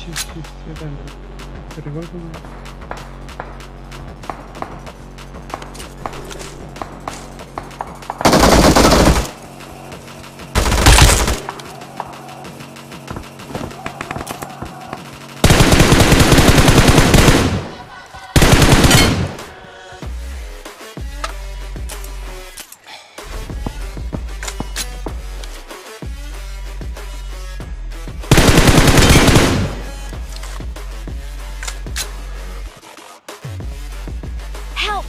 Help!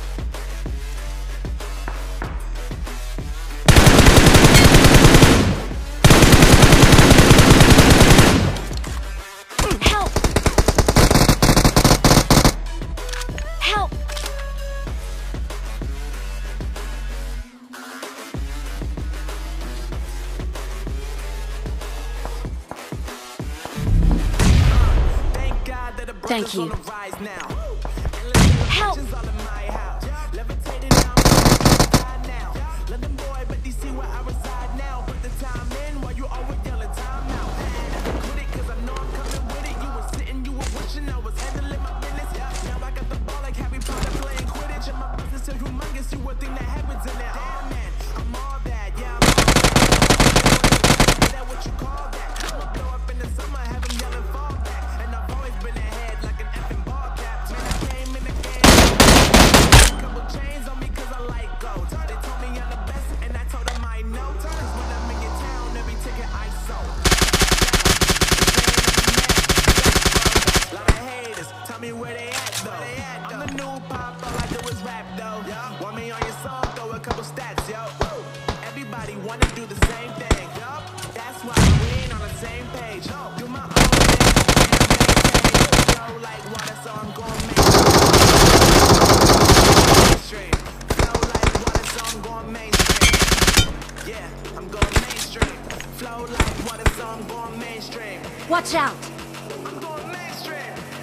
Help! Help! Thank you. Help! Me where they at though. I'm the new pop, all I do is rap though. Want me on your song, throw a couple stats, yo. Everybody wanna do the same thing, that's why we ain't on the same page. Do my own thing, flow like water, so I'm going mainstream. Flow like water, so I'm going mainstream. Yeah, I'm going mainstream. Flow like water, so I'm going mainstream. Watch out! I'm going mainstream.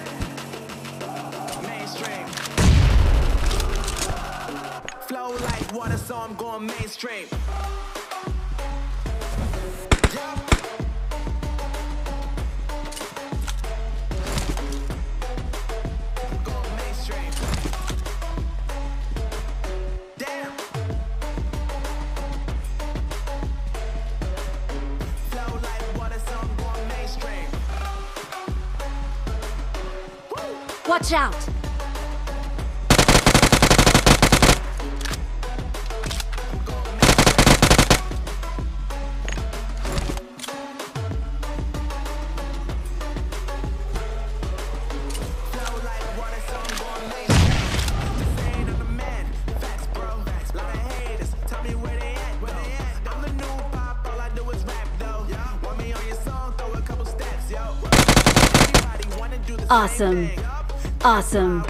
Flow like water, so I'm going mainstream. Going mainstream. Damn. Flow like water, so I'm going mainstream. Woo. Watch out! Awesome. Awesome.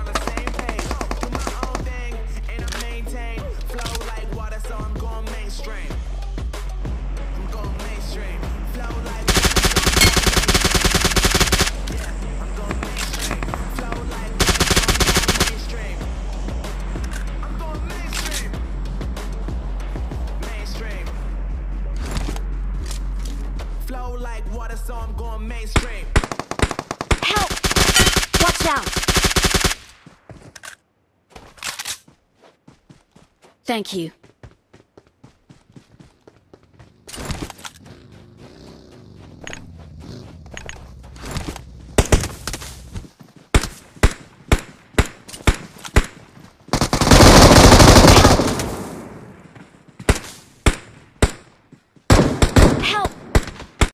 Flow like water, so I'm going mainstream. Help! Watch out! Thank you.